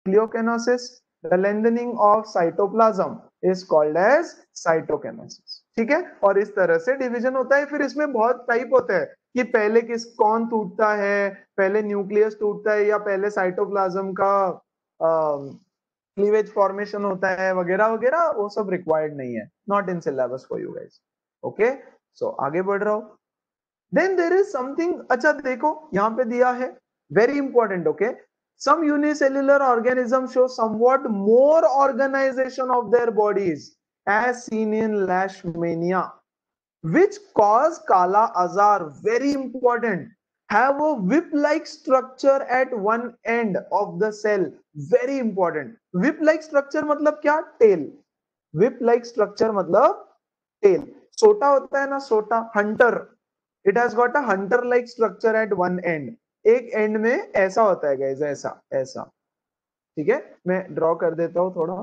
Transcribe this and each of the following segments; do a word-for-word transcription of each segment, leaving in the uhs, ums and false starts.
न्यूक्लियोकेनोसिस, the lengthening of cytoplasm is called as cytokinesis. ठीक है, और इस तरह से डिवीजन होता है। फिर इसमें बहुत टाइप होते हैं कि पहले किस कौन टूटता है, पहले न्यूक्लियस टूटता है या पहले साइटोप्लाज्म का क्लीवेज फॉर्मेशन होता है वगैरह वगैरह, वो सब रिक्वायर्ड नहीं है, not in syllabus for you guys. Okay, so आगे बढ़ रहा हूं। देन देयर इज समथिंग, अच्छा देखो यहां पे दिया है, very important. Okay, some unicellular organisms show somewhat more organization of their bodies as seen in leishmania, which cause kala azar, very important, have a whip like structure at one end of the cell, very important। whip like structure मतलब क्या, tail। whip like structure मतलब tail। सोटा होता है ना, सोटा, hunter, it has got a hunter like structure at one end, एक end में ऐसा होता है गाइस, ऐसा ऐसा। ठीक है, मैं ड्रॉ कर देता हूं थोड़ा,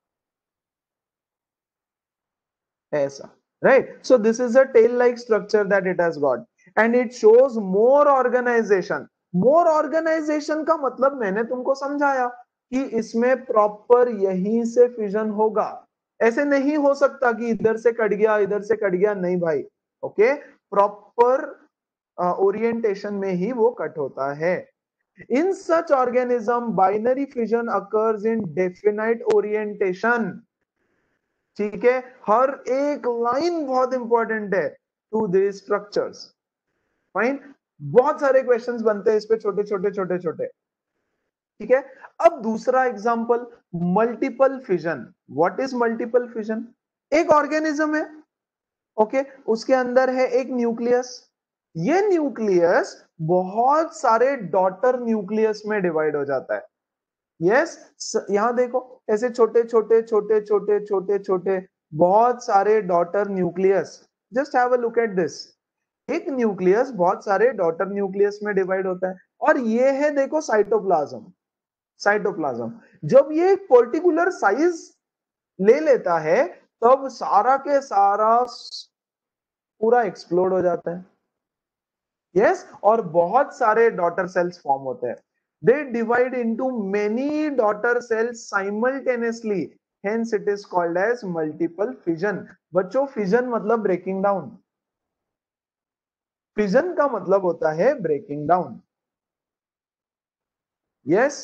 ऐसा, right. So this is a tail like structure that it has got and it shows more organisation. More organisation का मतलब मैंने तुमको समझाया कि इसमें प्रॉपर यहीं से फिजन होगा, ऐसे नहीं हो सकता कि इधर से कट गया इधर से कट गया, नहीं भाई। ओके, प्रॉपर ओरिएंटेशन में ही वो कट होता है। In such organism, binary fission occurs in definite orientation। ठीक है, हर एक लाइन बहुत इंपॉर्टेंट है टू these structures। फाइन, बहुत सारे क्वेश्चंस बनते हैं इस पे, छोटे छोटे छोटे छोटे। ठीक है, अब दूसरा example, multiple fission. What is multiple fission? एक ऑर्गेनिज्म है, ओके okay? उसके अंदर है एक न्यूक्लियस, ये न्यूक्लियस बहुत सारे डॉटर न्यूक्लियस में डिवाइड हो जाता है। यस yes, यहां देखो ऐसे छोटे छोटे छोटे छोटे छोटे छोटे बहुत सारे daughter nucleus. Just have a look at this, एक न्यूक्लियस बहुत सारे डॉटर न्यूक्लियस में डिवाइड होता है, और ये है देखो साइटोप्लाज्म। साइटोप्लाज्म जब ये एक पर्टिकुलर साइज ले लेता है तब सारा के सारा पूरा एक्सप्लोड हो जाता है। Yes yes? और बहुत सारे डॉटर सेल्स फॉर्म होते हैं। They divide into many daughter cells simultaneously, hence it is called as multiple fission. बच्चों, फिजन मतलब ब्रेकिंग डाउन, फिजन का मतलब होता है ब्रेकिंग डाउन। यस,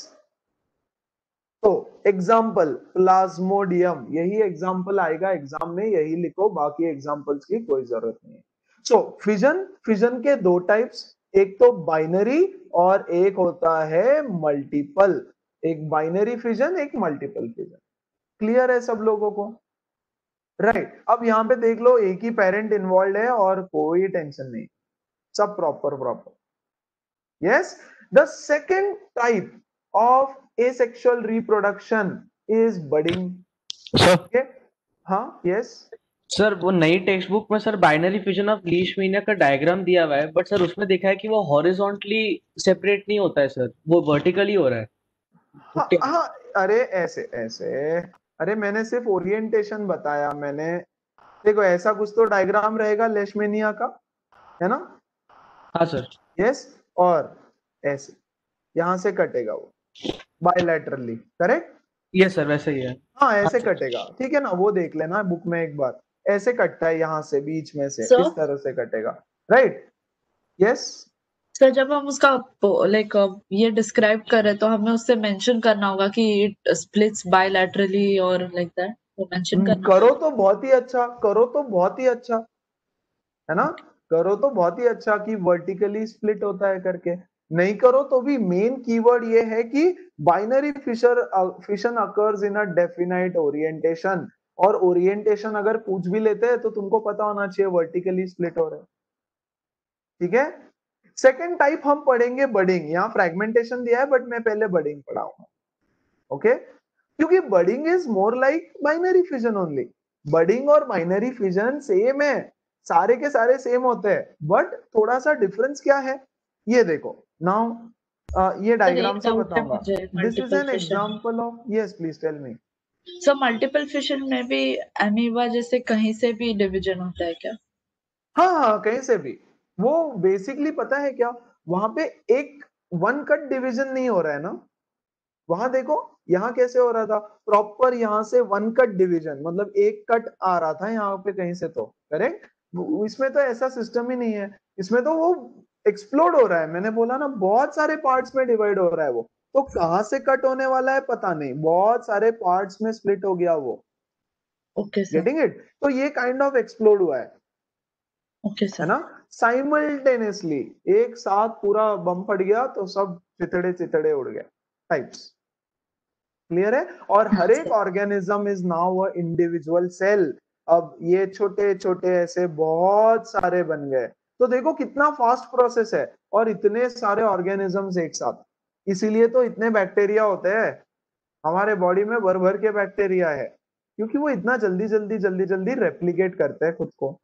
तो एग्जाम्पल प्लाज्मोडियम, यही एग्जाम्पल आएगा एग्जाम में, यही लिखो, बाकी एग्जाम्पल्स की कोई जरूरत नहीं है। सो फिजन, फिजन के दो टाइप्स, एक तो बाइनरी और एक होता है मल्टीपल। एक बाइनरी फिजन, एक मल्टीपल फिजन। क्लियर है सब लोगों को? Right right. अब यहां पे देख लो, एक ही पेरेंट इन्वॉल्व है और कोई टेंशन नहीं, सब proper proper. Yes, the second type of asexual reproduction is budding। Sir okay? हाँ, यस सर वो नई टेक्स्ट बुक में sir binary fission of Leishmania का डायग्राम दिया हुआ है, बट सर उसमें देखा है कि वो हॉरिजॉन्टली सेपरेट नहीं होता है सर, वो वर्टिकली हो रहा है। तो हाँ क्या- हाँ, अरे ऐसे ऐसे, अरे मैंने सिर्फ ओरिएंटेशन बताया मैंने। देखो ऐसा कुछ तो डायग्राम रहेगा लेशमेनिया का, है ना? हाँ सर। यस, और ऐसे यहां से कटेगा वो बायलैटरली, करेक्ट? ये सर वैसे ही है। हाँ, हाँ ऐसे सर। कटेगा, ठीक है ना, वो देख लेना बुक में एक बार। ऐसे कटता है यहाँ से बीच में से, सर इस तरह से कटेगा, राइट? यस, सर जब हम उसका लाइक ये डिस्क्राइब कर रहे तो हमें उससे मेंशन करना होगा कि इट स्प्लिट्स बायलैटरली और लाइक दैट, वो मेंशन करना करो तो बहुत ही अच्छा, करो तो बहुत ही अच्छा, है ना? करो तो बहुत ही अच्छा कि वर्टिकली स्प्लिट होता है करके। नहीं करो तो भी मेन कीवर्ड ये है कि binary fisher fission occurs in a definite orientation, और ओरिएंटेशन अगर पूछ भी लेते हैं तो तुमको पता होना चाहिए वर्टिकली स्प्लिट हो रहा है। ठीक है, सेकेंड टाइप हम पढ़ेंगे बडिंग। यहाँ फ्रेगमेंटेशन दिया है बट मैं पहले बडिंग पढ़ाऊंगा। ओके, क्योंकि budding is more like binary fission only. Budding और बाइनरी फिजन सेम है, सारे के सारे सेम होते हैं, बट थोड़ा सा डिफरेंस क्या है ये देखो नाउ। ये सर डायग्राम एक से डाउट है बताऊंगा। मुझे this is multiple an fission में। Example of, yes please tell me. Sir multiple fission में भी अमीबा जैसे कहीं से भी डिवीजन होता है क्या? हाँ हाँ, कहीं से भी। वो बेसिकली पता है क्या, वहां पे एक वन कट डिवीजन नहीं हो रहा है ना, वहां देखो यहाँ कैसे हो रहा था, प्रॉपर यहाँ से वन कट डिवीजन, मतलब एक कट आ रहा था यहाँ पे कहीं से, तो करेक्ट। इसमें तो ऐसा सिस्टम ही नहीं है, इसमें तो वो एक्सप्लोड हो रहा है, मैंने बोला ना बहुत सारे पार्ट्स में डिवाइड हो रहा है वो, तो कहाँ से कट होने वाला है पता नहीं, बहुत सारे पार्ट्स में स्प्लिट हो गया वो। Okay sir, getting it? तो ये काइंड ऑफ एक्सप्लोड हुआ है ओके है सर, ना, साइमल्टेनियसली, एक साथ पूरा बम फट गया तो सब चितड़े चितड़े उड़ गए टाइप्स। क्लियर है? और हाँ हर एक sir, organism is now a individual cell. अब ये छोटे छोटे ऐसे बहुत सारे बन गए, तो देखो कितना फास्ट प्रोसेस है, और इतने सारे ऑर्गेनिजम्स एक साथ, इसीलिए तो इतने बैक्टीरिया होते हैं हमारे बॉडी में, भर भर के बैक्टीरिया है, क्योंकि वो इतना जल्दी जल्दी जल्दी जल्दी रेप्लिकेट करते हैं खुद को।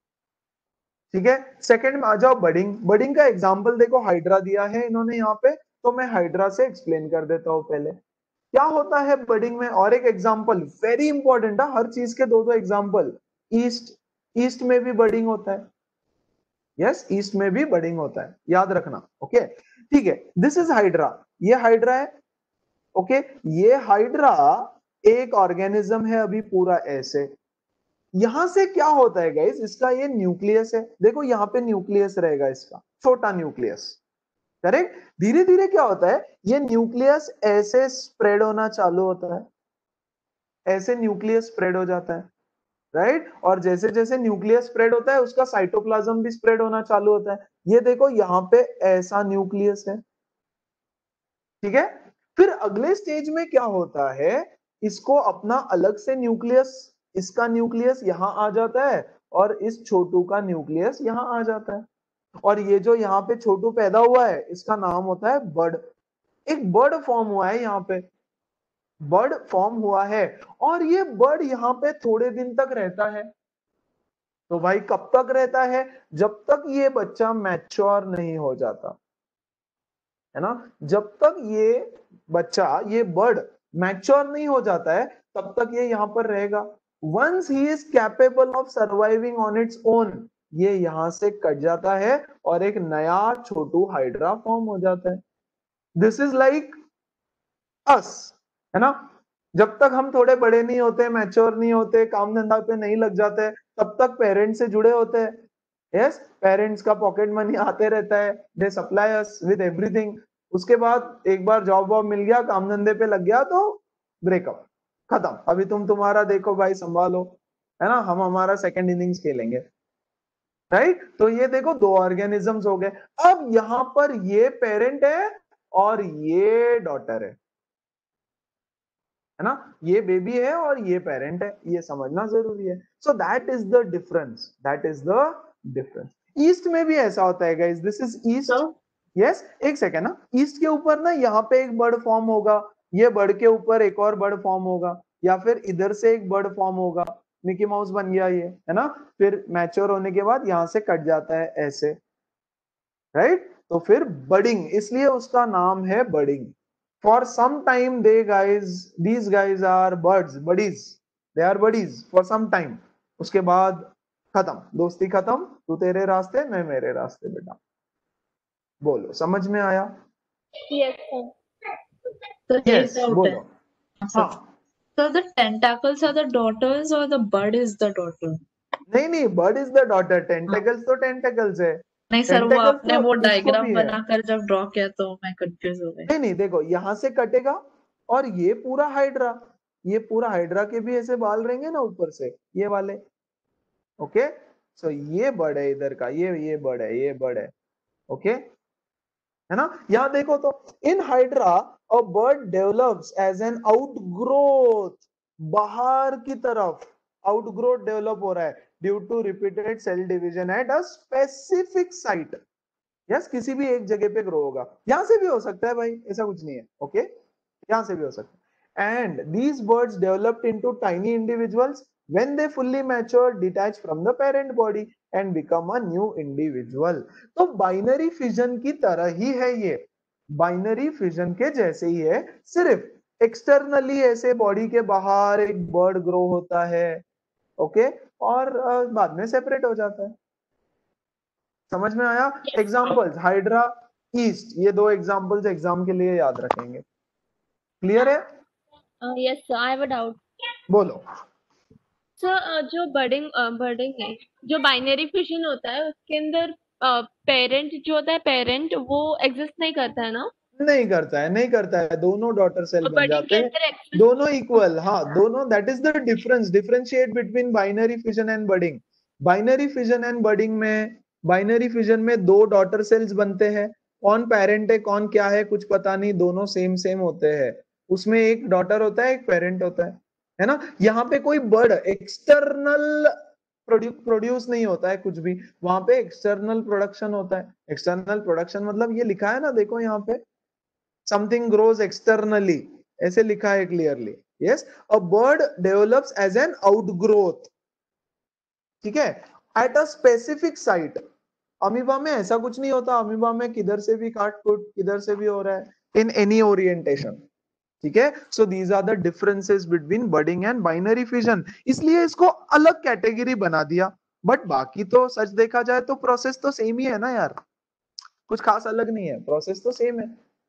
ठीक है, सेकंड में आ जाओ बडिंग। बडिंग का एग्जांपल देखो, हाइड्रा दिया है इन्होंने यहाँ पे, तो मैं हाइड्रा से एक्सप्लेन कर देता हूँ पहले क्या होता है बडिंग में। और एक एग्जांपल वेरी इंपॉर्टेंट है, हर चीज के दो दो एग्जांपल। ईस्ट, ईस्ट में भी बडिंग होता है, यस yes, ईस्ट में भी बडिंग होता है, याद रखना। ओके ठीक है, दिस इज हाइड्रा, ये हाइड्रा है। ओके ये हाइड्रा एक ऑर्गेनिज्म है अभी पूरा ऐसे। यहां से क्या होता है गाइस, इसका ये न्यूक्लियस है, देखो यहाँ पे न्यूक्लियस रहेगा इसका, छोटा न्यूक्लियस, करेक्ट। धीरे धीरे क्या होता है, ये न्यूक्लियस ऐसे स्प्रेड होना चालू होता है, ऐसे न्यूक्लियस स्प्रेड हो जाता है, राइट। और जैसे जैसे न्यूक्लियस स्प्रेड होता है उसका साइटोप्लाज्म भी स्प्रेड होना चालू होता है। ये देखो यहाँ पे ऐसा न्यूक्लियस है, ठीक है। फिर अगले स्टेज में क्या होता है, इसको अपना अलग से न्यूक्लियस, इसका न्यूक्लियस यहां आ जाता है, और इस छोटू का न्यूक्लियस यहां आ जाता है, और ये जो यहाँ पे छोटू पैदा हुआ है इसका नाम होता है बर्ड। एक बर्ड फॉर्म हुआ है यहाँ पे, बर्ड फॉर्म हुआ है, और ये बर्ड यहाँ पे थोड़े दिन तक रहता है। तो भाई कब तक रहता है, जब तक ये बच्चा मैच्योर नहीं हो जाता, है ना। जब तक ये बच्चा, ये बर्ड मैच्योर नहीं हो जाता है, तब तक ये यहाँ पर रहेगा। Once he is capable of surviving on its own, ये यहां से कट जाता है और एक नया छोटू हाइड्रा फॉर्म हो जाता है। दिस इज लाइक अस, है ना। जब तक हम थोड़े बड़े नहीं होते, मैच्योर नहीं होते, काम धंधा पे नहीं लग जाते, तब तक पेरेंट्स से जुड़े होते हैं। यस, पेरेंट्स का पॉकेट मनी आते रहता है, they supply us with everything. उसके बाद एक बार जॉब वॉब मिल गया, काम धंधे पे लग गया, तो ब्रेकअप, खत्म, अभी तुम तुम्हारा देखो भाई, संभालो, है ना, हम हमारा सेकंड इनिंग्स खेलेंगे, राइट। तो ये देखो दो ऑर्गेनिजम्स हो गए। अब यहां पर ये पेरेंट है और ये डॉटर है है ना, ये बेबी है और ये पेरेंट है, ये समझना जरूरी है। So that is the difference, that is the difference. Yeast में भी ऐसा होता है guys, this is yeast. Sir, yes, एक सेकेंड ना, ईस्ट के ऊपर ना यहाँ पे एक बर्ड फॉर्म होगा, ये बर्ड के ऊपर एक और बर्ड फॉर्म होगा, या फिर इधर से एक बर्ड फॉर्म होगा, मिकी माउस बन गया ये, है ना। फिर मैच्योर होने के बाद यहाँ से कट जाता है ऐसे, राइट। तो फिर बडिंग, इसलिए उसका नाम है budding. For some time they guys, these guys are buds, buddies, they are buddies for some time. उसके बाद खत्म, दोस्ती खत्म, तू तेरे रास्ते मैं मेरे रास्ते, बेटा। बोलो, समझ में आया? Yes, sir. so एक यस, doubt है। बोलो। हाँ, sir. हाँ, So the tentacles are the daughters or the bud is the daughter? नहीं नहीं, bud is the daughter, tentacles तो टेंटेकल्स है, नहीं सर, वो टेंटेकल्स आपने तो वो इसको डायग्राम भी है। बनाकर जब ड्रॉ किया तो मैं कंफ्यूज हो गई। नहीं नहीं, देखो यहां से कटेगा, और ये पूरा हाइड्रा, ये पूरा हाइड्रा के भी ऐसे बाल रहेंगे ना ऊपर से, ये वाले। ओके, सो ये बर्ड है इधर का, ये ये बर्ड है, ये बर्ड है। ओके, है ना। यहां देखो तो, in hydra a bud develops as an outgrowth, बाहर की तरफ आउटग्रोथ डेवलप हो रहा है due to repeated cell division at a specific site. Yes, किसी भी एक जगह पे ग्रो होगा, यहां से भी हो सकता है भाई, ऐसा कुछ नहीं है। ओके, यहां से भी हो सकता है। And these buds developed into tiny individuals when they fully mature, detach from the parent body and become a new individual। तो बाइनरी फिजन की तरह ही है ये, बाइनरी फिजन के जैसे ही है, सिर्फ एक्सटर्नली ऐसे बॉडी के बाहर एक बर्ड ग्रो होता है, ओके, और uh, बाद में सेपरेट हो जाता है। समझ में आया? एग्जाम्पल्स, हाइड्रा, ईस्ट, ये दो एग्जाम्पल्स एग्जाम के लिए याद रखेंगे। क्लियर है? Yes sir, I have a doubt बोलो। सर। जो बर्डिंग बर्डिंग है, जो बाइनरी फिशन होता है उसके अंदर पेरेंट जो होता है, पेरेंट वो एग्जिस्ट नहीं करता है ना? नहीं करता है, नहीं करता है, दोनों डॉटर सेल और बन बर्डिंग जाते के हैं, अंदर एग्जिस्ट दोनों इक्वल। हाँ, दोनों, that is the difference, differentiate between binary fission and budding. Binary fission and budding में, बाइनरी फिजन में दो डॉटर सेल्स बनते हैं, कौन पेरेंट है कौन क्या है कुछ पता नहीं, दोनों सेम सेम होते हैं, उसमें एक डॉटर होता है एक पेरेंट होता है, है ना। यहाँ पे कोई बर्ड एक्सटर्नल प्रोड्यूस नहीं होता है कुछ भी, वहां पे एक्सटर्नल प्रोडक्शन होता है। एक्सटर्नल प्रोडक्शन मतलब ये लिखा है ना, देखो यहाँ पे, something grows externally, ऐसे लिखा है clearly. Yes, a bud develops as an outgrowth, ठीक है, at a specific site. Amoeba में ऐसा कुछ नहीं होता, अमीबा में किधर से भी काट कुट किधर से भी हो रहा है, इन एनी ओरिएंटेशन, ठीक है। So these are the differences between budding and binary fission, इसलिए इसको अलग कैटेगरी बना दिया, बट बाकी तो सच देखा जाए तो प्रोसेस तो सेम ही है ना यार, कुछ खास अलग नहीं है, प्रोसेस तो सेम है।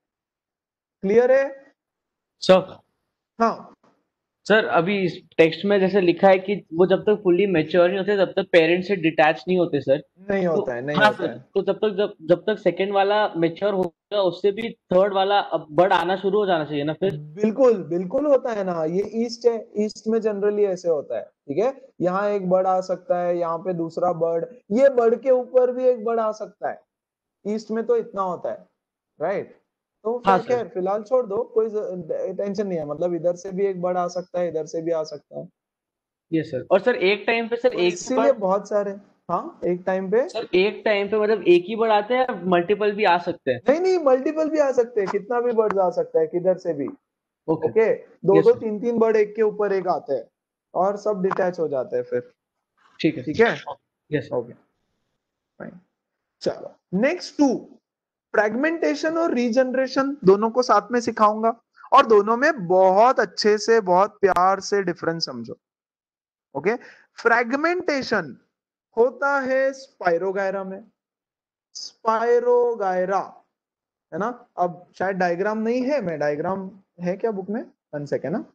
क्लियर है? सर हाँ सर अभी इस टेक्स्ट में जैसे लिखा है कि वो जब तक फुल्ली मैच्योर नहीं होते तब तक पेरेंट्स से डिटैच नहीं होते सर। नहीं तो होता है, नहीं हाँ होता सर, है। तो जब तक जब जब तक सेकंड वाला मैच्योर होगा उससे भी थर्ड वाला अब बर्ड आना शुरू हो जाना चाहिए ना फिर। बिल्कुल बिल्कुल होता है ना, ये ईस्ट है, ईस्ट में जनरली ऐसे होता है, ठीक है। यहाँ एक बर्ड आ सकता है, यहाँ पे दूसरा बर्ड, ये बर्ड के ऊपर भी एक बर्ड आ सकता है, ईस्ट में तो इतना होता है, राइट। तो हाँ फिर सर। खैर फिलहाल छोड़ दो, कोई टेंशन नहीं है, मतलब इधर से भी एक बर्ड आ सकता है, इधर से भी आ सकता है, ये सर, और सर एक टाइम पे सर और एक ही इसीलिए बर्ड, बहुत सारे, हाँ एक टाइम पे, सर एक टाइम पे मतलब एक ही बर्ड आते हैं, मल्टीपल भी आ सकते हैं? नहीं नहीं मल्टीपल भी आ सकते हैं, कितना भी बर्ड आ सकता है किधर से भी, ओके। ओके। दो यस दो सर। तीन तीन बर्ड एक के ऊपर एक आते हैं, और सब डिटैच हो जाते हैं फिर, ठीक है। ठीक है। Yes sir. ओके फाइन, चलो नेक्स्ट टू, फ्रेगमेंटेशन और रीजनरेशन दोनों को साथ में सिखाऊंगा, और दोनों में बहुत अच्छे से बहुत प्यार से डिफरेंस समझो, ओके। फ्रेगमेंटेशन होता है स्पाइरोगायरा में, स्पाइरोगायरा, है ना। अब शायद डायग्राम नहीं है, मैं डायग्राम है क्या बुक में, वन सेकेंड ना,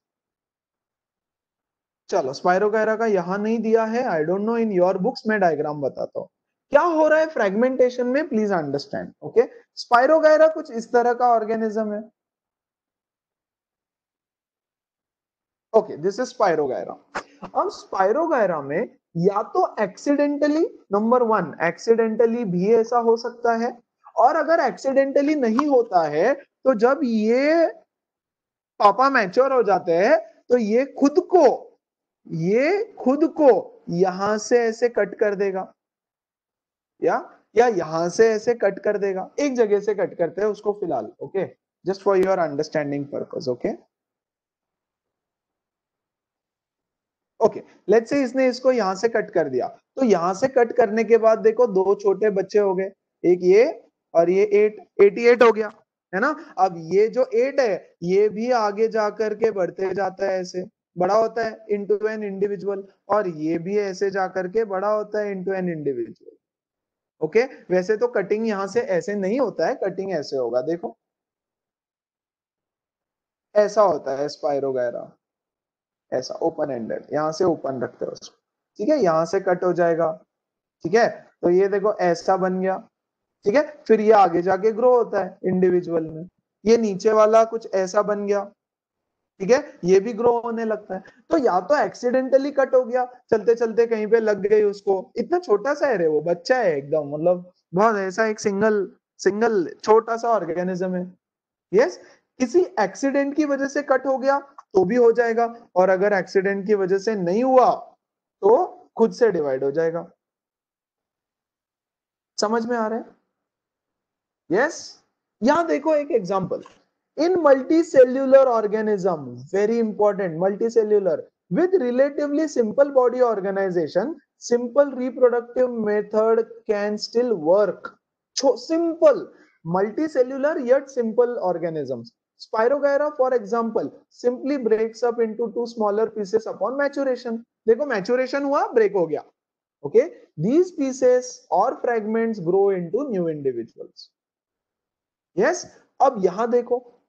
चलो स्पाइरोगायरा का यहां नहीं दिया है, I don't know in your books, मैं डायग्राम बताता हूं क्या हो रहा है फ्रेगमेंटेशन में, प्लीज अंडरस्टैंड, ओके। स्पाइरोगायरा कुछ इस तरह का ऑर्गेनिज्म है, ओके, दिस इज स्पाइरोगायरा। अब स्पाइरोगायरा में या तो एक्सीडेंटली, नंबर वन एक्सीडेंटली भी ऐसा हो सकता है, और अगर एक्सीडेंटली नहीं होता है तो जब ये पापा मैच्योर हो जाते हैं तो ये खुद को, ये खुद को यहां से ऐसे कट कर देगा, या या यहां से ऐसे कट कर देगा, एक जगह से कट करते हैं उसको फिलहाल, okay, just for your understanding purpose, okay okay. Let's say इसने इसको यहां से कट कर दिया, तो यहां से कट करने के बाद देखो दो छोटे बच्चे हो गए, एक ये और ये एट, एटी एट हो गया, है ना। अब ये जो एट है ये भी आगे जाकर के बढ़ते जाता है, ऐसे बड़ा होता है इनटू एन इंडिविजुअल, और ये भी ऐसे जाकर के बड़ा होता है इनटू एन इंडिविजुअल, ओके। वैसे तो कटिंग यहां से ऐसे नहीं होता है, कटिंग ऐसे होगा, देखो ऐसा होता है स्पाइरोगायरा, ऐसा ओपन एंडेड, यहां से ओपन रखते हैं उसको, ठीक है, यहां से कट हो जाएगा, ठीक है। तो ये देखो ऐसा बन गया, ठीक है, फिर ये आगे जाके ग्रो होता है इंडिविजुअल में, ये नीचे वाला कुछ ऐसा बन गया, ठीक है, ये भी ग्रो होने लगता है। तो या तो एक्सीडेंटली कट हो गया, चलते चलते कहीं पे लग गई उसको, इतना छोटा सा है रे, वो बच्चा है एकदम, मतलब बहुत ऐसा एक सिंगल सिंगल छोटा सा ऑर्गेनिज्म है, यस। किसी एक्सीडेंट की वजह से कट हो गया तो भी हो जाएगा, और अगर एक्सीडेंट की वजह से नहीं हुआ तो खुद से डिवाइड हो जाएगा, समझ में आ रहा है? यस। यहां देखो एक example, in multicellular organism, very important, multicellular with relatively simple body organization, simple reproductive method can still work. So simple, multicellular yet simple organisms. Spirogyra, for example, simply breaks up into two smaller pieces upon maturation. देखो maturation हुआ, break हो गया, okay. These pieces or fragments grow into new individuals. Yes yes? अब यहां देखो,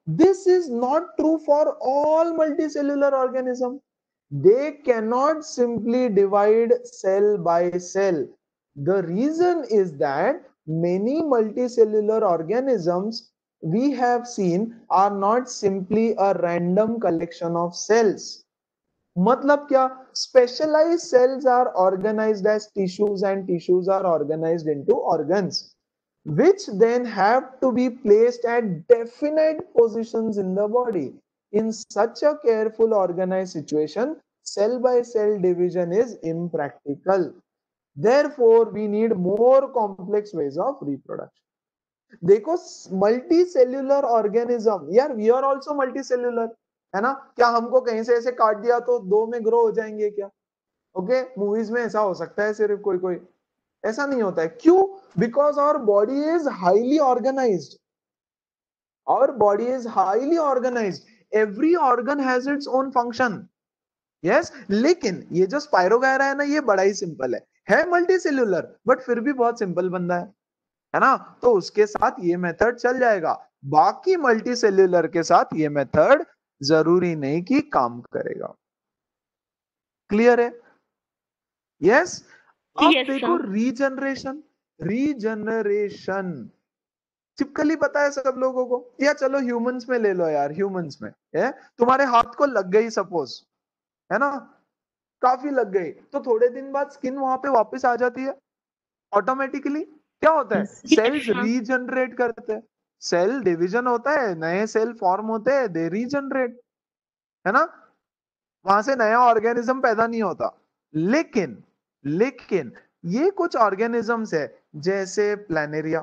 This is not true for all multicellular organisms. They cannot simply divide cell by cell. The reason is that many multicellular organisms we have seen are not simply a random collection of cells. मतलब क्या? Specialized cells are organized as tissues and tissues are organized into organs, which then have to be placed at definite positions in the body. In such a careful organized situation, cell by cell division is impractical. Therefore, we need more complex ways of reproduction. देखो, multicellular organism, यार we are also multicellular, है ना? क्या हमको कहीं से ऐसे काट दिया तो दो में ग्रो हो जाएंगे क्या? ओके, मूवीज में ऐसा हो सकता है सिर्फ, कोई कोई ऐसा नहीं होता है. क्यों? Because our body is highly organised. Our body is highly organised. Every organ has its own function. Yes, लेकिन ये जो स्पाइरोगायरा है ना, ये बड़ा ही सिंपल है है मल्टी सेल्यूलर, बट फिर भी बहुत सिंपल बंदा है है ना? तो उसके साथ ये मेथड चल जाएगा. बाकी मल्टी सेल्यूलर के साथ ये मेथड जरूरी नहीं कि काम करेगा. क्लियर है? यस. अब Yes, देखो sir. रीजनरेशन. रीजनरेशन चिपकली पता है सब लोगों को, या चलो ह्यूमंस में ले लो यार. ह्यूमंस में है, तुम्हारे हाथ को लग गई सपोज, है ना, काफी लग गई, तो थोड़े दिन बाद स्किन वहां पे वापस आ जाती है ऑटोमेटिकली. क्या होता है? Yes. सेल्स हाँ. रीजनरेट करते हैं. सेल डिवीजन होता है, नए सेल फॉर्म होते हैं, दे रीजनरेट, है ना? वहां से नया ऑर्गेनिज्म पैदा नहीं होता. लेकिन लेकिन ये कुछ ऑर्गेनिजम्स है जैसे प्लानेरिया.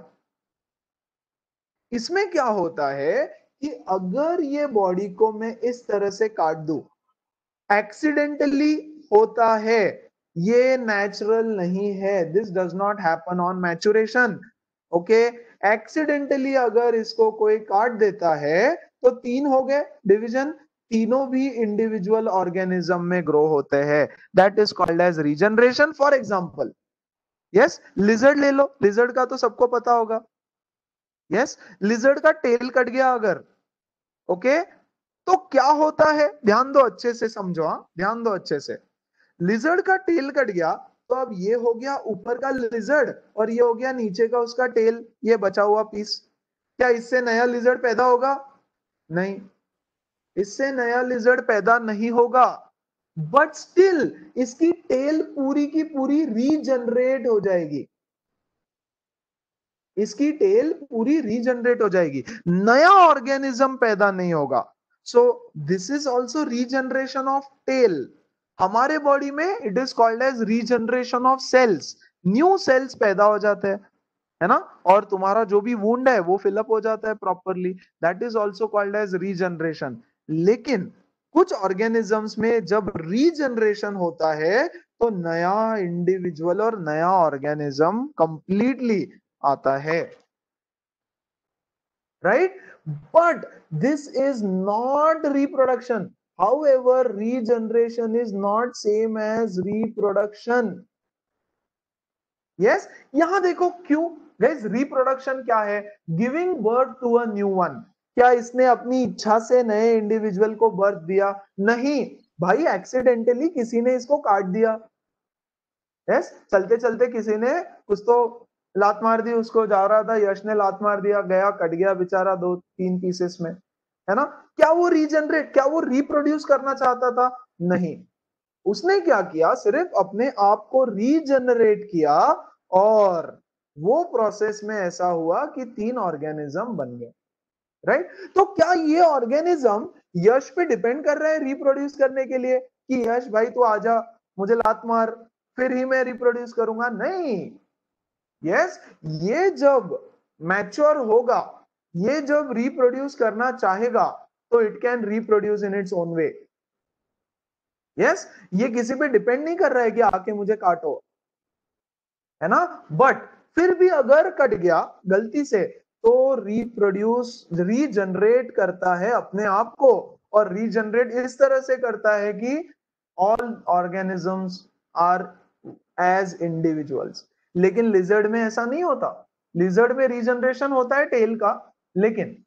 इसमें क्या होता है कि अगर ये बॉडी को मैं इस तरह से काट दूं, एक्सीडेंटली होता है, ये नेचुरल नहीं है. This does not happen on maturation. Okay, accidentally अगर इसको कोई काट देता है तो तीन हो गए डिवीजन, तीनों भी इंडिविजुअल ऑर्गेनिज्म में ग्रो होते हैं. That is called as regeneration. For example, yes, lizard ले लो. लिजर्ड का तो सबको पता होगा. यस, लिजर्ड का टेल कट गया अगर, ओके, तो क्या होता है? ध्यान दो, अच्छे से समझो. हाँ, ध्यान दो अच्छे से. लिजर्ड का टेल कट गया तो अब ये हो गया ऊपर का लिजर्ड और ये हो गया नीचे का उसका टेल, ये बचा हुआ पीस. क्या इससे नया लिजर्ड पैदा होगा? नहीं, इससे नया लिजर्ड पैदा नहीं होगा. बट स्टिल इसकी टेल पूरी की पूरी रीजनरेट हो जाएगी. इसकी टेल पूरी रीजनरेट हो जाएगी, नया ऑर्गेनिज्म पैदा नहीं होगा. So this is also regeneration of tail. हमारे बॉडी में it is called as regeneration of cells. New cells पैदा हो जाते हैं, है ना, और तुम्हारा जो भी वुंड है वो फिलअप हो जाता है properly. That is also called as regeneration. लेकिन कुछ ऑर्गेनिजम्स में जब रीजनरेशन होता है तो नया इंडिविजुअल और नया ऑर्गेनिज्म कंप्लीटली आता है. Right? But this is not reproduction. However, regeneration is not same as reproduction. Yes, यहां देखो क्यों guys. रिप्रोडक्शन क्या है? Giving birth to a new one. क्या इसने अपनी इच्छा से नए इंडिविजुअल को बर्थ दिया? नहीं भाई, एक्सीडेंटली किसी ने इसको काट दिया. यस, चलते चलते किसी ने कुछ तो लात मार दी, उसको जा रहा था, यश ने लात मार दिया, गया, कट गया बेचारा दो तीन पीसेस में, है ना? क्या वो रीजनरेट, क्या वो रिप्रोड्यूस करना चाहता था? नहीं. उसने क्या किया? सिर्फ अपने आप को रीजनरेट किया और वो प्रोसेस में ऐसा हुआ कि तीन ऑर्गेनिज्म बन गए. राइट? तो क्या ये ऑर्गेनिज्म यश पे डिपेंड कर रहा है रिप्रोड्यूस करने के लिए कि यश भाई तू आजा, मुझे लात मार, फिर ही मैं रिप्रोड्यूस करूंगा? नहीं. यस, ये जब मैच्योर होगा, ये जब रिप्रोड्यूस करना चाहेगा तो it can reproduce in its own way. Yes, ये किसी पे डिपेंड नहीं कर रहा है कि आके मुझे काटो, है ना? बट फिर भी अगर कट गया गलती से तो रिप्रोड्यूस, रीजनरेट करता है अपने आप को, और रीजनरेट इस तरह से करता है कि all organisms are as individuals. लेकिन लिजर्ड में ऐसा नहीं होता. लिजर्ड में रीजनरेशन होता है टेल का, लेकिन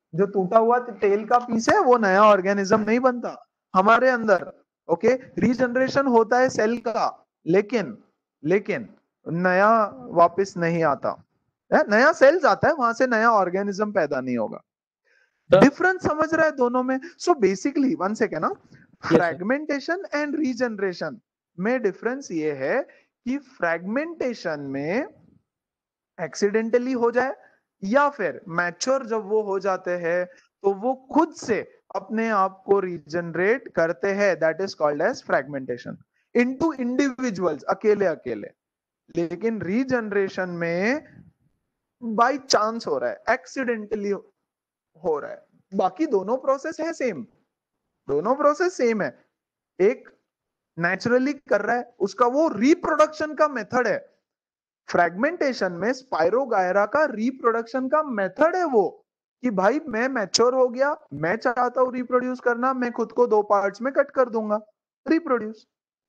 जो टूटा हुआ टेल का पीस है वो नया ऑर्गेनिज्म नहीं बनता हमारे अंदर। ओके, रीजनरेशन होता है सेल का, लेकिन लेकिन नया वापस नहीं आता है, नया सेल्स आता है, वहां से नया ऑर्गेनिज्म पैदा नहीं होगा। डिफरेंस समझ रहा है दोनों में? सो बेसिकली वन सेकेंड ना, फ्रैगमेंटेशन एंड रीजनरेशन में डिफरेंस ये है कि फ्रैगमेंटेशन में एक्सीडेंटली हो जाए या फिर मैच्योर जब वो हो जाते हैं तो वो खुद से अपने आप को रीजनरेट करते हैं, that is called as fragmentation into individuals, अकेले अकेले। लेकिन रीजनरेशन में बाय चांस हो रहा है, एक्सीडेंटली हो रहा है। बाकी दोनों प्रोसेस है सेम, दोनों प्रोसेस सेम है। एक नेचुरली कर रहा है, उसका वो रिप्रोडक्शन का मेथड है। फ्रैगमेंटेशन में स्पाइरोगायरा का रिप्रोडक्शन का मेथड है वो, कि भाई मैं मैच्योर हो गया, मैं चाहता हूं रिप्रोड्यूस करना, मैं खुद को दो पार्ट्स में कट कर दूंगा, रिप्रोड्यूस।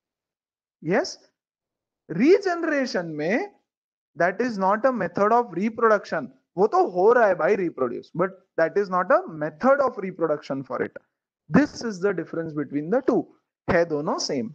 यस, रीजनरेशन में that is not a method of reproduction, वो तो हो रहा है भाई reproduce, but that is not a method of reproduction for it. This is the difference between the two. है दोनों सेम।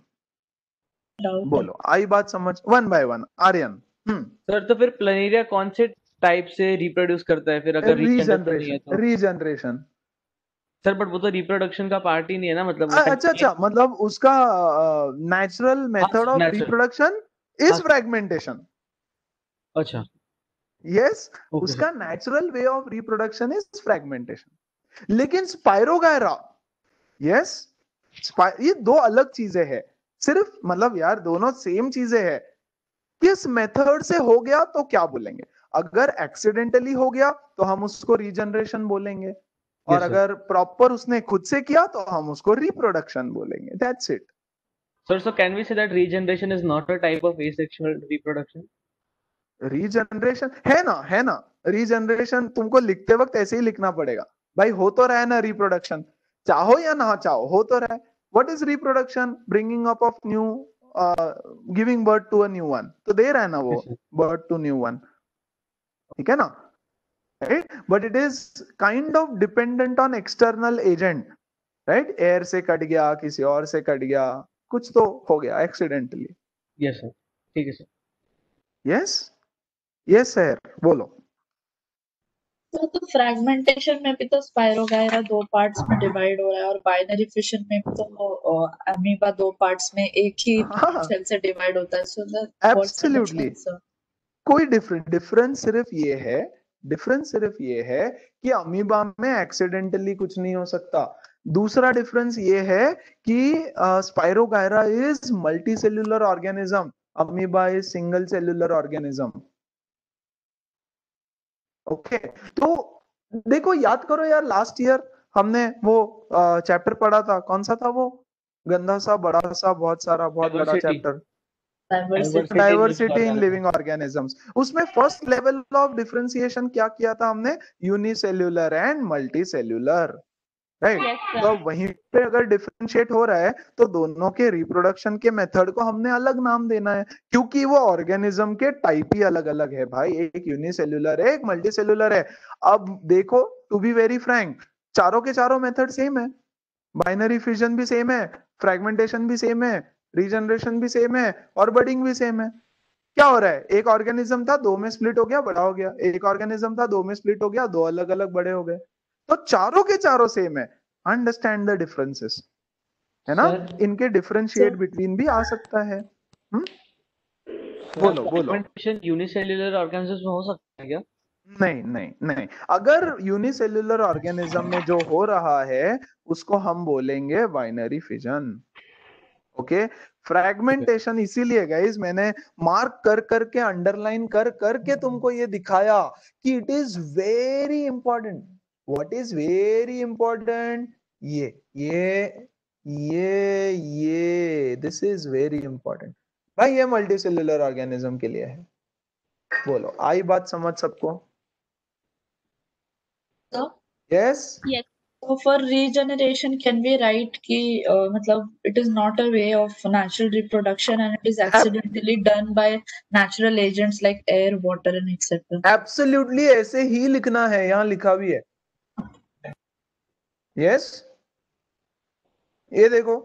बोलो, आई बात समझ? One by one. Aryan. Hmm sir तो फिर प्लनेरिया कौन से टाइप से रिप्रोड्यूस करता है फिर, अगर रीजनरेशन नहीं है तो? रीजनरेशन सर बट वो तो रिप्रोडक्शन का पार्ट ही नहीं है ना, मतलब वो अच्छा अच्छा, मतलब उसका natural method of natural. Reproduction is हाँ। फ्रैगमेंटेशन। अच्छा, यस, Okay, उसका natural way of reproduction is fragmentation. लेकिन स्पाइरोगायरा, यस, ये दो अलग चीजें हैं सिर्फ, मतलब यार दोनों सेम चीजें हैं। किस मेथड से हो गया तो क्या बोलेंगे? अगर एक्सीडेंटली हो गया तो हम उसको रीजनरेशन बोलेंगे, और Yes, sir. अगर प्रॉपर उसने खुद से किया तो हम उसको रिप्रोडक्शन बोलेंगे। That's it. Sir, so can we say that regeneration is not a type of asexual reproduction? Regeneration है ना, है ना। रीजनरेशन तुमको लिखते वक्त ऐसे ही लिखना पड़ेगा भाई, हो तो रहा है ना रिप्रोडक्शन, चाहो या ना चाहो हो तो रहा है। What is reproduction? Bringing up of new, giving birth to a new one, तो दे रहा है ना वो, Yes, sir. Birth to new one, ठीक है ना, right? But it is kind of dependent on external agent, right? Air से कट गया, किसी और से कट गया, कुछ तो हो गया एक्सीडेंटली। Yes, sir. ठीक है सर। यस यस सर, बोलो। तो, तो फ्रैगमेंटेशन में भी तो स्पाइरोगायरा दो पार्ट्स में डिवाइड हो रहा है, और बाइनरी फिशन में भी तो अमीबा दो पार्ट्स में एक ही हाँ, सेल से डिवाइड होता है। सो दैट एब्सोल्युटली कोई डिफरेंट डिफरेंस सिर्फ ये है, डिफरेंस सिर्फ ये है कि अमीबा में एक्सीडेंटली कुछ नहीं हो सकता। दूसरा डिफरेंस ये है कि spirogyra is multicellular organism, amoeba is single cellular organism. Okay, तो देखो, याद करो यार, लास्ट ईयर हमने वो चैप्टर पढ़ा था, कौन सा था वो? गंदा सा, बड़ा सा, बहुत सारा, बहुत बड़ा Diversity. Chapter, diversity diversity in living organisms. उसमें फर्स्ट लेवल ऑफ डिफरेंशिएशन क्या किया था हमने? Unicellular and multicellular, right? Yes, sir. तो वहीं पे अगर डिफरेंशिएट हो रहा है तो दोनों के रिप्रोडक्शन के मेथड को हमने अलग नाम देना है, क्योंकि वो ऑर्गेनिज्म के टाइप ही अलग अलग है भाई, एक यूनिसेल्यूलर है, एक मल्टी सेल्यूलर है। अब देखो, टू बी वेरी फ्रैंक, चारों के चारों मेथड सेम है, बाइनरी फिजन भी सेम है, फ्रैगमेंटेशन भी सेम है, रीजनरेशन भी सेम है, और बडिंग भी सेम है। क्या हो रहा है? एक ऑर्गेनिज्म था, दो में स्प्लिट हो गया, बड़ा हो गया, एक ऑर्गेनिज्म था, दो में स्प्लिट हो गया, दो अलग अलग बड़े हो गए। तो चारों के चारों सेम है। अंडरस्टैंड द डिफरेंसेस, है ना? Sir, इनके डिफरेंशिएट बिटवीन भी आ सकता है। हम्म बोलो बोलो। fragmentation unicellular organisms में हो सकता है क्या? नहीं नहीं नहीं, अगर यूनिसेल्यूलर ऑर्गेनिज्म में जो हो रहा है उसको हम बोलेंगे बाइनरी फिजन। ओके, फ्रैगमेंटेशन इसीलिए गाइस मैंने मार्क कर करके, अंडरलाइन कर करके तुमको ये दिखाया कि it is very important. What is very important? ये ये ये ये दिस इज वेरी इंपॉर्टेंट भाई, ये मल्टी सेल्यूलर ऑर्गेनिज्म के लिए है। बोलो, आई बात समझ सबको? तो yes. Yes. So for regeneration, can we write कि uh, मतलब it is not a way of natural reproduction and it is accidentally done by natural agents like air, water and et cetera. Absolutely ऐसे ही लिखना है, यहाँ लिखा भी है, यस, ये देखो,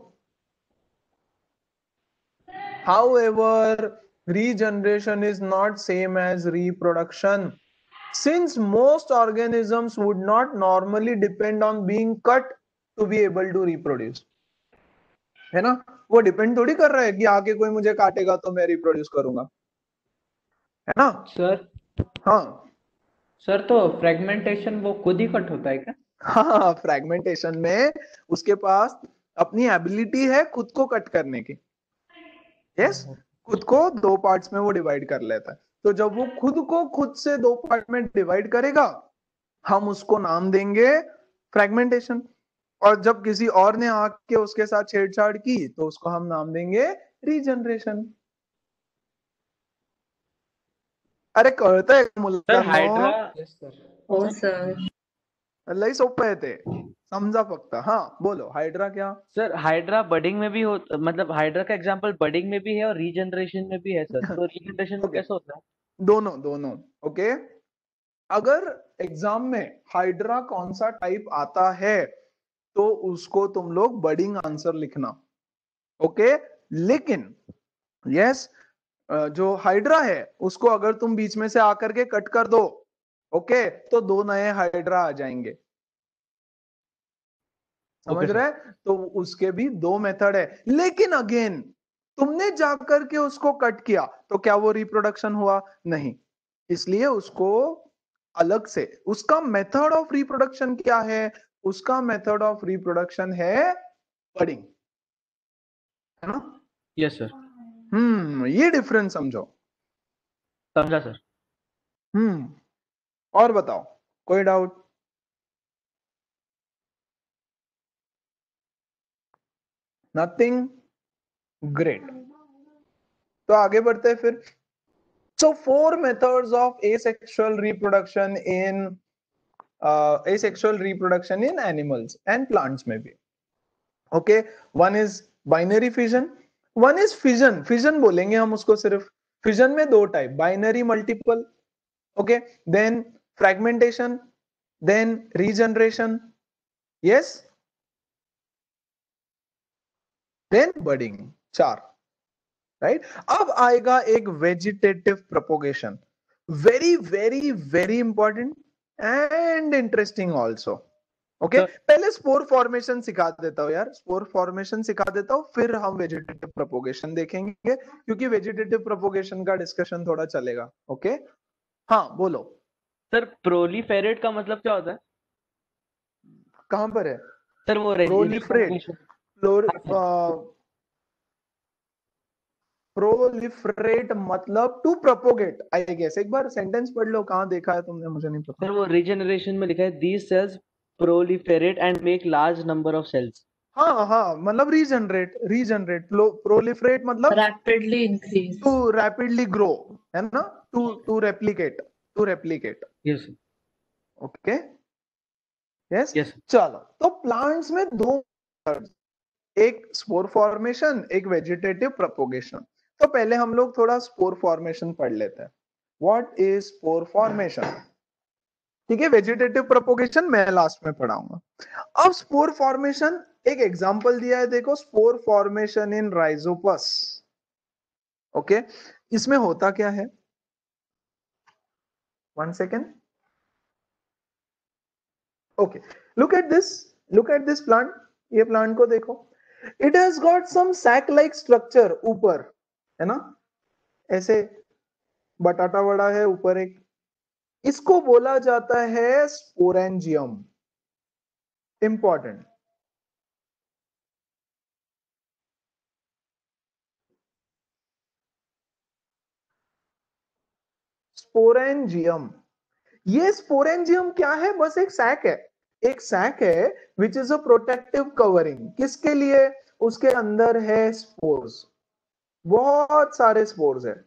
however regeneration is not same as reproduction since most organisms would not normally depend on being cut to be able to reproduce, है ना? वो डिपेंड थोड़ी कर रहा है कि आके कोई मुझे काटेगा तो मैं रिप्रोड्यूस करूंगा, है ना? सर हाँ सर तो फ्रेगमेंटेशन वो खुद ही कट होता है क्या? हाँ, फ्रैगमेंटेशन में उसके पास अपनी एबिलिटी है खुद को कट करने की, यस, खुद को दो पार्ट्स में वो डिवाइड कर लेता है। तो जब वो खुद को खुद से दो पार्ट में डिवाइड करेगा, हम उसको नाम देंगे फ्रैगमेंटेशन, और जब किसी और ने आके उसके साथ छेड़छाड़ की तो उसको हम नाम देंगे रीजनरेशन। अरे कळतंय सर मुलांनो? Hydra yes sir. हो सर. लई सोपं आहे ते, समजा फक्त. हा बोलो, हाइड्रा क्या? सर हाइड्रा बडिंग में भी हो, मतलब हाइड्रा का एग्जांपल बडिंग में भी है और रीजनरेशन में भी है सर, तो रीजनरेशन में Okay. कैसे होता है? दोनों दोनों ओके। अगर एग्जाम में हाइड्रा कौन सा टाइप आता है तो उसको तुम लोग बडिंग आंसर लिखना, ओके। लेकिन यस, जो हाइड्रा है उसको अगर तुम बीच में से आकर के कट कर दो, ओके, तो दो नए हाइड्रा आ जाएंगे, समझ Okay, रहे? तो उसके भी दो मेथड है। लेकिन अगेन तुमने जाकर के उसको कट किया तो क्या वो रिप्रोडक्शन हुआ? नहीं। इसलिए उसको अलग से, उसका मेथड ऑफ रिप्रोडक्शन क्या है? उसका मेथड ऑफ रिप्रोडक्शन है बडिंग, है ना? यस सर, हम्म ये डिफरेंस समझो। समझा सर। हम्म और बताओ, कोई डाउट? नथिंग? ग्रेट। तो आगे बढ़ते हैं फिर। So four methods of asexual reproduction in uh, asexual reproduction in animals and plants maybe. Okay, one is binary fission, one is fission. Fission बोलेंगे हम उसको सिर्फ। Fission में दो type, binary multiple, okay, then fragmentation, then regeneration, yes, then budding, चार, right right? अब आएगा एक vegetative propagation, very very very important and interesting also, okay. पहले स्पोर फॉर्मेशन सिखा देता हूं यार, स्पोर फॉर्मेशन सिखा देता हूं, फिर हम वेजिटेटिव प्रोपोगेशन देखेंगे, क्योंकि वेजिटेटिव प्रोपोगेशन का डिस्कशन थोड़ा चलेगा, ओके। हाँ बोलो सर प्रोलीफेरेट का मतलब क्या होता है? कहां पर है? सर वो प्रोलिफरेट, प्रोलिफरेट मतलब टू प्रोपोगेट, आई गेस। एक बार सेंटेंस पढ़ लो, कहां देखा है तुमने, मुझे नहीं पता। सर वो रीजनरेशन में लिखा है these cells proliferate and make large number of cells. हाँ हाँ, मतलब रीजनरेट, रीजनरेट, प्रोलिफरेट मतलब Rapidly increase. To rapidly grow, है ना? To to replicate, to replicate, yes okay, yes. Yes चलो, तो प्लांट्स में दो, एक स्पोर फॉर्मेशन, एक वेजिटेटिव प्रोपोगेशन। तो पहले हम लोग थोड़ा स्पोर फॉर्मेशन पढ़ लेते हैं। What is spore formation? ठीक है, वेजिटेटिव प्रोपोगेशन मैं लास्ट में पढ़ाऊंगा। अब स्पोर फॉर्मेशन, एक एग्जांपल दिया है, देखो, spore formation in Rhizopus, okay. इसमें होता क्या है? One second, okay, look at this, look at this plant, ये प्लांट को देखो, it has got some sac like structure ऊपर, है ना? ऐसे बटाटा बड़ा है ऊपर एक, इसको बोला जाता है स्पोरेंजियम। Important, sporangium. ये स्पोरेंजियम क्या है? बस एक सैक है, एक सैक है which is a protective covering. किसके लिए? उसके अंदर है स्पोर्स, बहुत सारे स्पोर्स है,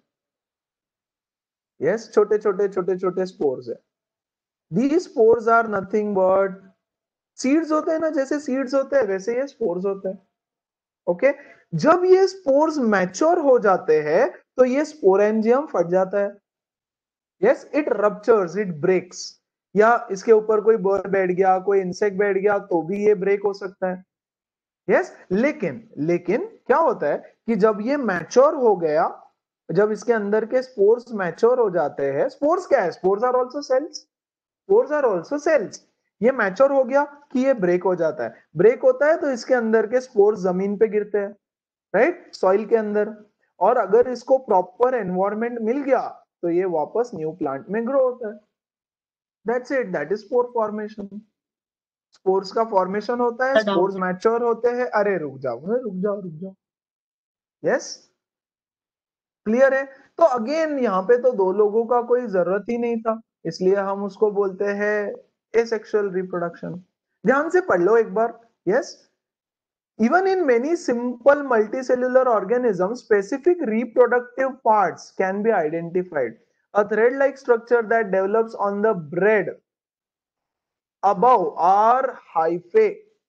यस, छोटे छोटे छोटे छोटे स्पोर्स है। These spores are nothing but seeds होते हैं ना, जैसे सीड्स होते हैं वैसे ये स्पोर्स होते हैं, ओके। जब ये स्पोर्स मैच्योर हो जाते हैं तो ये स्पोरेंजियम फट जाता है, yes, it ruptures, it breaks, या इसके ऊपर कोई बर्ड बैठ गया, कोई इंसेक्ट बैठ गया, तो भी ये ब्रेक हो सकता है। Yes yes? लेकिन लेकिन क्या होता है कि जब ये मैच्योर हो गया, जब इसके अंदर के स्पोर्स मैच्योर हो जाते हैं, स्पोर्स क्या है, spores are also cells, spores are also cells, ये मैच्योर हो गया कि ये ब्रेक हो जाता है। ब्रेक होता है तो इसके अंदर के स्पोर्स जमीन पे गिरते हैं, राइट, सॉइल के अंदर, और अगर इसको प्रॉपर एनवायरनमेंट मिल गया तो ये वापस न्यू प्लांट में ग्रो होता है। That's it, that is spore formation. Spores का फॉर्मेशन होता है, स्पोर्स मैच्योर होते हैं। अरे रुक जाओ, अरे रुक जाओ रुक जाओ यस, क्लियर है। तो अगेन यहाँ पे तो दो लोगों का कोई जरूरत ही नहीं था, इसलिए हम उसको बोलते हैं एसेक्सुअल रिप्रोडक्शन। ध्यान से पढ़ लो एक बार। Yes, even in many simple multicellular organisms, specific reproductive parts can be identified. A thread-like structure that develops on the bread above or hyphae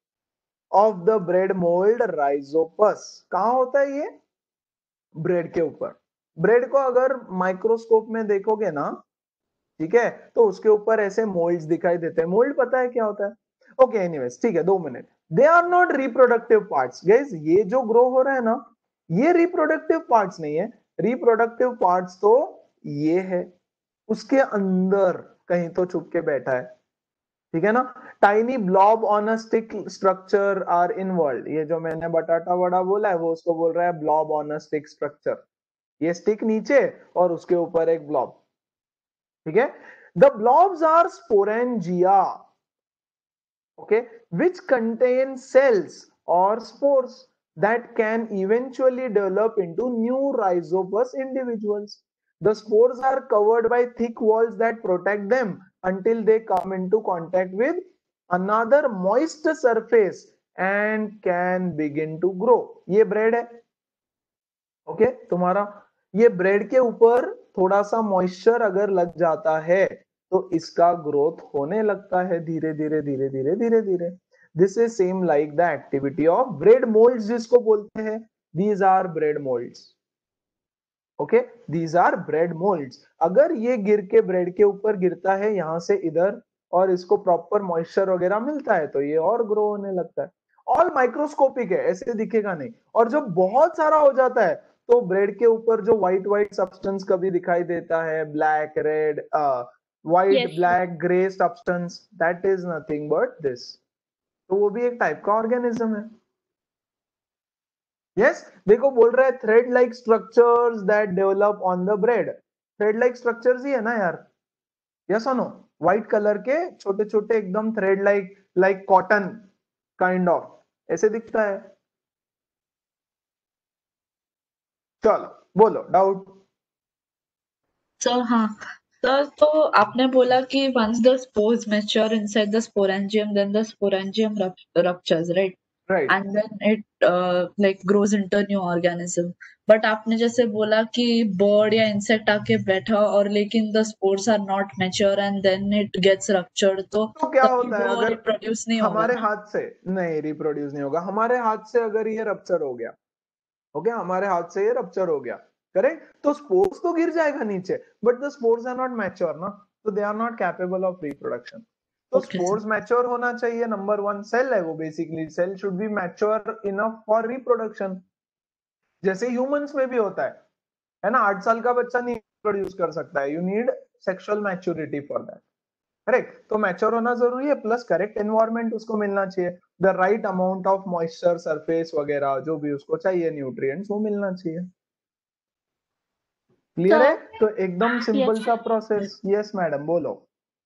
of the bread mold rhizopus. कहाँ होता है ये? ब्रेड के ऊपर। ब्रेड को अगर microscope में देखोगे ना, ठीक है, तो उसके ऊपर ऐसे मोल्ड्स दिखाई देते हैं। मोल्ड पता है क्या होता है? ओके, एनीवेज, ठीक है, दो मिनट। They are not reproductive parts guys, ये जो ग्रो हो रहा है ना, ये रिप्रोडक्टिव पार्ट्स नहीं है। रिप्रोडक्टिव पार्ट्स तो ये है, उसके अंदर कहीं तो छुप के बैठा है, ठीक है ना। Tiny blob on a stick structure are involve. ये जो मैंने बटाटा वड़ा बोला है, वो उसको बोल रहा है blob on a stick structure. ये स्टिक नीचे और उसके ऊपर एक ब्लॉब, ठीक है। The blobs are sporangia, okay, which contain cells or spores that can eventually develop into new rhizopus individuals. The spores are covered by thick walls that protect them until they come into contact with another moist surface and can begin to grow. ये bread है, okay okay? तुम्हारा ये bread के ऊपर थोड़ा सा moisture अगर लग जाता है तो इसका ग्रोथ होने लगता है धीरे धीरे धीरे धीरे धीरे धीरे। This is same like the activity of bread moulds, जिसको बोलते हैं, these are bread moulds, okay, these are bread moulds. अगर ये गिर के ब्रेड के ऊपर गिरता है यहां से इधर, और इसको प्रॉपर मॉइस्चर वगैरह मिलता है, तो ये और ग्रो होने लगता है। ऑल माइक्रोस्कोपिक है, ऐसे दिखेगा नहीं। और जब बहुत सारा हो जाता है तो ब्रेड के ऊपर जो व्हाइट व्हाइट सब्सटेंस कभी दिखाई देता है, black, red, white, Yes. Black, grey substance, that is nothing but this. तो वो भी एक टाइप का ऑर्गेनिज्म है। यस yes, देखो बोल रहा है thread like structures that develop on the bread. Thread like structures ही है ना यार, यस और नो? व्हाइट कलर के छोटे छोटे एकदम thread like, like cotton kind of, ऐसे दिखता है। चलो बोलो डाउट। सर हाँ सर, तो आपने बोला कि once the spores mature inside the sporangium, then the sporangium rup- ruptures, right? Right, And then it uh, like grows into a new organism. But आपने जैसे बोला कि bird या insect आके बैठा और लेकिन the spores are not mature and then it gets ruptured, तो तो क्या तभी होता है वो अगर reproduce नहीं होगा हमारे ना? हाथ से नहीं रिप्रोड्यूस नहीं होगा। हमारे हाथ से अगर ये रप्चर हो गया, ओके, हमारे हाथ से ये रप्चर हो गया, करेक्ट, तो स्पोर्स तो गिर जाएगा नीचे, but the spores are not mature ना, तो they are not capable of reproduction. तो Okay, स्पोर्स मैच्योर होना चाहिए, नंबर वन। सेल है वो, basically cell should be mature enough for reproduction. जैसे ह्यूमंस में भी होता है है ना, आठ साल का बच्चा नहीं प्रोड्यूस कर सकता है, you need sexual maturity for that, correct. तो मैच्योर होना जरूरी है, प्लस करेक्ट एनवायरनमेंट उसको मिलना चाहिए, the right amount of moisture, surface वगैरह जो भी उसको चाहिए, न्यूट्रिएंट्स, वो मिलना चाहिए। क्लियर So, है? तो एकदम सिंपल yes. सा प्रोसेस। यस मैडम, बोलो।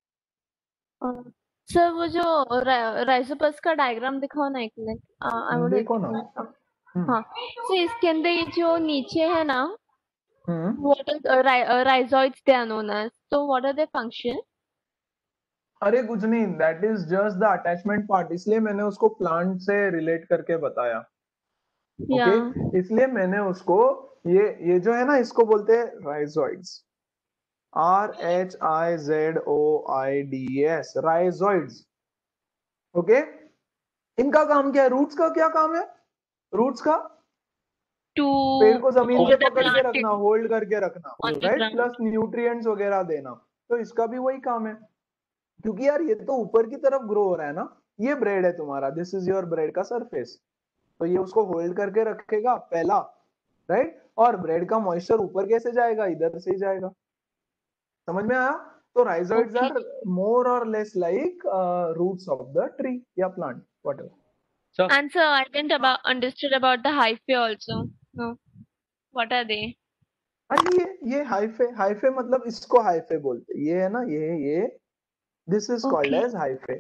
सर वो जो राइजोपस का डायग्राम दिखाओ ना एक मिनट। आई वांट देखो ना। टू। हम्म हाँ, so इसके अंदर ये जो नीचे है ना, हम्म what are uh, rhizoids they are known as. So what are their function? अरे कुछ नहीं, that is just the attachment part, इसलिए मैंने उसको प्लांट से रिलेट करके बताया, ओके Yeah. okay? इसलिए मैंने उसको ये ये जो है ना, इसको बोलते हैं rhizoids, R H I Z O I D S, rhizoids, okay. इनका काम क्या है? रूट्स का क्या काम है? रूट्स का To पेड़ को जमीन hold से the पकड़ के plant रखना, होल्ड करके रखना, on the right, ground. Plus nutrients वगैरह देना, तो इसका भी वही काम है। क्योंकि यार ये तो ऊपर की तरफ ग्रो हो रहा है ना, ये ब्रेड है तुम्हारा, दिस इज योर ब्रेड का सरफेस, तो ये उसको होल्ड करके रखेगा पहला, राइट, और ब्रेड का मॉइस्चर ऊपर कैसे जाएगा, इधर से ही जाएगा। समझ में आया? तो rhizoids Okay. Are more or less like roots of the tree या plant, whatever. So, And so I didn't about understood about the hyphae also. No. What are they? हाँ ये ये हाइफे, हाइफे मतलब इसको हाइफे बोलते हैं, ये है ना, ये ये this is called Okay. As hyphae.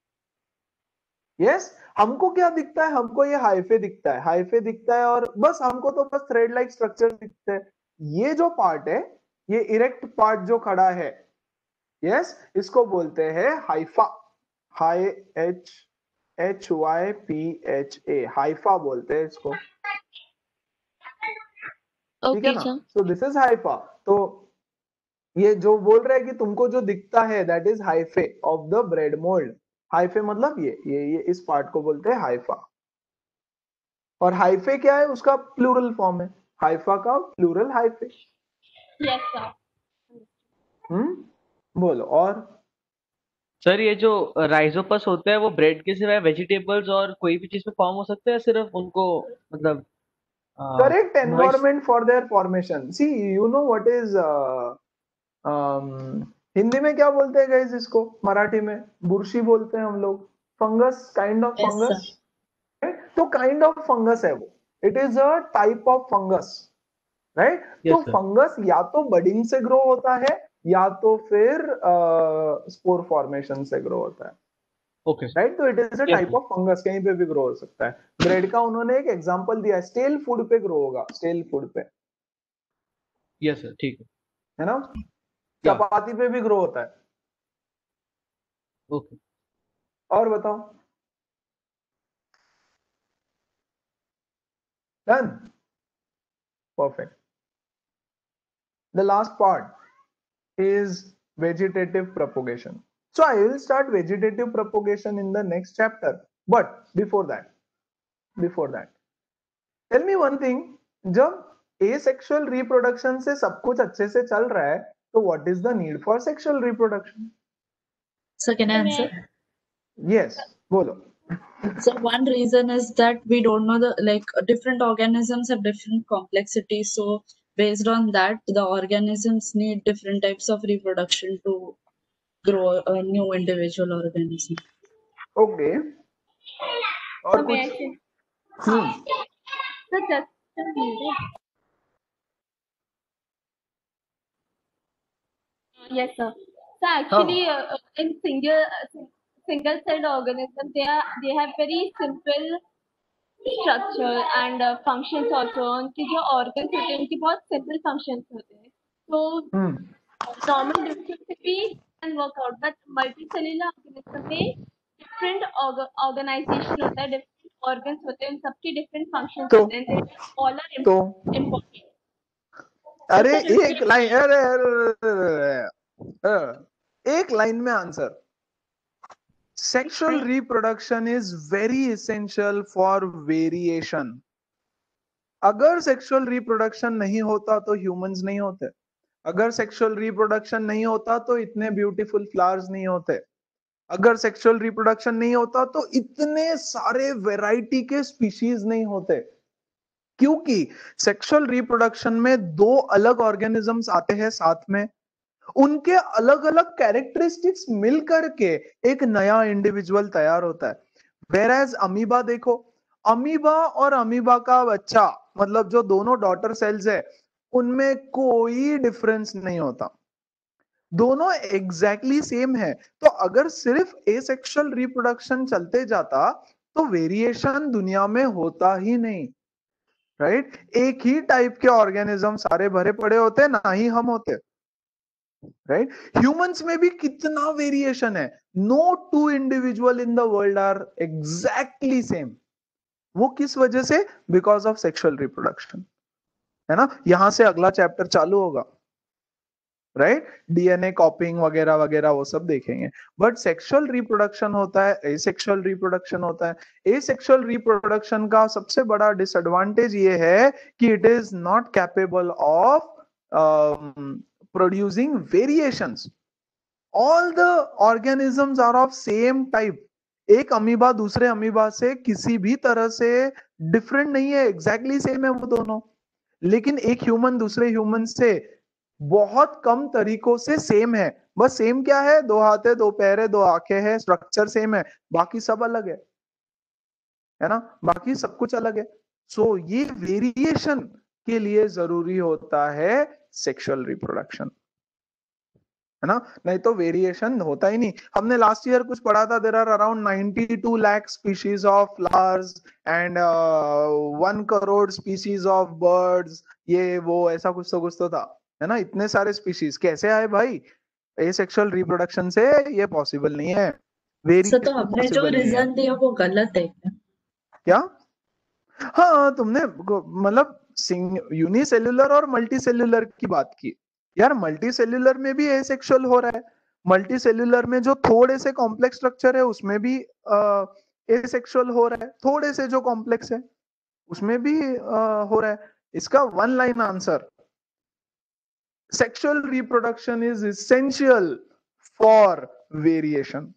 Yes, हमको क्या दिखता है, हमको ये हाइफे दिखता है, हाइफे दिखता है, और बस हमको तो बस थ्रेड लाइक स्ट्रक्चर दिखते हैं। ये जो पार्ट है, ये इरेक्ट पार्ट जो खड़ा है, यस, इसको बोलते हैं हाइफा, हाई H H Y P H A, hypha बोलते हैं इसको, ठीक है Okay, ना। sir. So this is hypha. तो ये जो बोल रहा है कि तुमको जो दिखता है that is hyphae of the bread mould. Hyphae मतलब ये ये ये इस पार्ट को बोलते हैं हाइफा। और हाइफे क्या है, उसका प्लूरल फॉर्म है, हाइफा का प्लूरल हाइफे। Yes, sir. हम्म बोलो और। सर ये जो राइजोपस होते हैं वो ब्रेड के सिवाय वेजिटेबल्स और कोई भी चीज में फॉर्म हो सकते हैं, सिर्फ उनको मतलब correct moist. Environment for their formation. See you know what is Hindi में क्या बोलते हैं गाइस इसको, मराठी में बुरशी बोलते हैं हम लोग, fungus, kind of Yes, sir. Fungus. तो काइंड ऑफ फंगस है वो, it is a type of fungus, right. तो यस सर। फंगस या तो बडिंग से ग्रो होता है या तो फिर स्पोर फॉर्मेशन से ग्रो होता है, ओके सर। राइट। तो it is a Yes, type sir. Of fungus, कहीं पे भी ग्रो हो सकता है। ब्रेड का उन्होंने एक एग्जांपल दिया है, स्टेल फूड पे ग्रो होगा, स्टेल फूड पे, यस सर, ठीक है। है ना। या चपाती पे भी ग्रो होता है। ओके। और बताओ, done, perfect. The last part is vegetative propagation. So I will start vegetative propagation in the next chapter. But before that, before that, tell me one thing. जब asexual reproduction से सब कुछ अच्छे से चल रहा है, तो what is the need for sexual reproduction? So can I answer? Yes, बोलो। So one reason is that we don't know the like different organisms have different complexities. So based on that, the organisms need different types of reproduction to grow a new individual organism. Okay. और So may I कुछ? say? Hmm So just a minute. Yes, sir. So actually, uh, uh, in single uh, single celled organism, they are they have very simple structure and uh, functions also. उनके जो organs होते हैं उनकी बहुत simple functions होते हैं. So हम्म normal division भी can work out, but multicellular organism में different org organization होता है, different organs होते हैं, उन सबकी different functions तो होते हैं. They all are तो im- important. अरे So sir, एक लाइन, अरे अरे, अरे, अरे, अरे, एक लाइन में answer. Sexual reproduction is very essential for variation. अगर सेक्सुअल रिप्रोडक्शन नहीं होता तो ह्यूमंस नहीं होते, अगर सेक्सुअल रिप्रोडक्शन नहीं होता तो इतने ब्यूटीफुल फ्लावर्स नहीं होते, अगर सेक्सुअल रिप्रोडक्शन नहीं होता तो इतने सारे वैरायटी के स्पीशीज नहीं होते। क्योंकि सेक्सुअल रिप्रोडक्शन में दो अलग ऑर्गेनिजम्स आते हैं साथ में, उनके अलग अलग कैरेक्टरिस्टिक्स मिलकर के एक नया इंडिविजुअल तैयार होता है। वेरएज अमीबा देखो, अमीबा और अमीबा का बच्चा, मतलब जो दोनों डॉटर सेल्स है, उनमें कोई डिफरेंस नहीं होता, दोनों एग्जैक्टली सेम है। तो अगर सिर्फ एसेक्सुअल रिप्रोडक्शन चलते जाता तो वेरिएशन दुनिया में होता ही नहीं, राइट। एक ही टाइप के ऑर्गेनिज्म सारे भरे पड़े होते, ना ही हम होते, राइट। ह्यूमंस में भी कितना वेरिएशन है, no two individual in the world are exactly same. वो किस वजह से? बिकॉज ऑफ सेक्सुअल रिप्रोडक्शन, है ना। यहां से अगला चैप्टर चालू होगा, राइट, डीएनए कॉपिंग वगैरह वगैरह वो सब देखेंगे। बट सेक्सुअल रिप्रोडक्शन होता है, एसेक्सुअल रिप्रोडक्शन होता है। एसेक्सुअल रिप्रोडक्शन का सबसे बड़ा डिसएडवांटेज ये है कि it is not capable of producing variations. All the organisms are of same type. एक अमीबा दूसरे अमीबा से किसी भी तरह से डिफरेंट नहीं है, एग्जैक्टली सेम है वो दोनों। लेकिन एक ह्यूमन दूसरे ह्यूमन से बहुत कम तरीकों से सेम है। बस सेम क्या है, दो हाथ है, दो पैर है, दो आंखें हैं, स्ट्रक्चर सेम है, बाकी सब अलग है, है ना, बाकी सब कुछ अलग है। सो so, ये वेरिएशन के लिए जरूरी होता है सेक्सुअल रिप्रोडक्शन, है ना, नहीं तो वेरिएशन होता ही नहीं। हमने लास्ट ईयर कुछ पढ़ा था, there are around ninety two lakh species of flowers and one crore species of birds, ये वो ऐसा कुछ तो कुछ तो था, है ना। इतने सारे स्पीशीज कैसे आए भाई? एसेक्सुअल रिप्रोडक्शन से ये पॉसिबल नहीं है। सर तो वेरिएशन हमने जो पॉसिबल नहीं है। रीजन दिया वो गलत है क्या? क्या? हाँ, तुमने मतलब यूनिसेल्युलर और मल्टी सेल्युलर की बात की यार। मल्टी सेल्युलर में भी एसेक्सुअल हो रहा है, मल्टी सेल्युलर में जो थोड़े से कॉम्प्लेक्स स्ट्रक्चर है उसमें भी एसेक्सुअल हो रहा है, थोड़े से जो कॉम्प्लेक्स है उसमें भी आ, हो रहा है। इसका one line answer, sexual reproduction is essential for variation.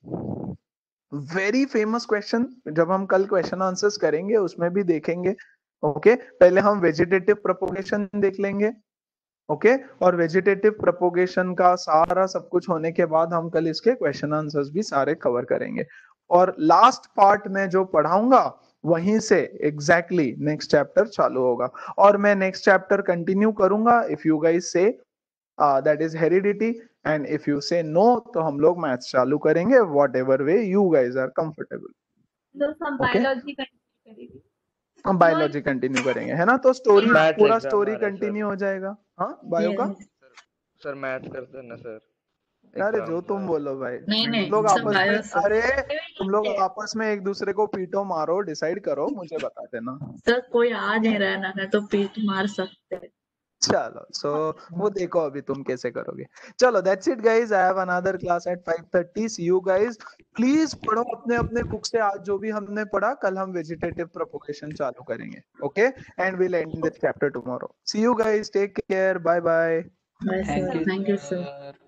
Very famous question, जब हम कल क्वेश्चन आंसर्स करेंगे उसमें भी देखेंगे। Okay okay? पहले हम वेजिटेटिव प्रोपोगेशन देख लेंगे। Okay okay? और वेजिटेटिव प्रोपोगेशन का सारा सब कुछ होने के बाद हम कल इसके क्वेश्चन आंसर्स भी सारे कवर करेंगे। और लास्ट पार्ट में जो पढ़ाऊंगा वहीं से एग्जैक्टली नेक्स्ट चैप्टर चालू होगा। और मैं नेक्स्ट चैप्टर कंटिन्यू करूंगा if you guys say that is heredity, and if you say no तो हम लोग मैथ्स चालू करेंगे, whatever way you guys are comfortable. Biology continue करेंगे, हम बायोलॉजी कंटिन्यू करेंगे, है ना। तो स्टोरी मैथ्स पूरा एग्जाम स्टोरी आ रहा है, कंटिन्यू सर। हो जाएगा। हाँ, बायो का सर मैथ्स करते हैं ना सर, अरे एग्जाम जो तुम सर। बोलो भाई, नहीं तुम नहीं लोग सब आपस बायो में, सर। अरे तुम लोग आपस में एक दूसरे को पीटो मारो, डिसाइड करो, मुझे बता देना। सर कोई आ नहीं रहा है ना, नहीं तो पीठ मार सकते हैं। चलो, सो वो देखो अभी तुम कैसे करोगे। चलो, that's it guys, I have another class at five thirty, see you guys. Please पढ़ो अपने अपने बुक से आज जो भी हमने पढ़ा, कल हम वेजिटेटिव प्रोपोगेशन चालू करेंगे। Okay, and will end this chapter tomorrow. See you guys, take care, bye bye. Bye thank sir, you thank you sir. Sir.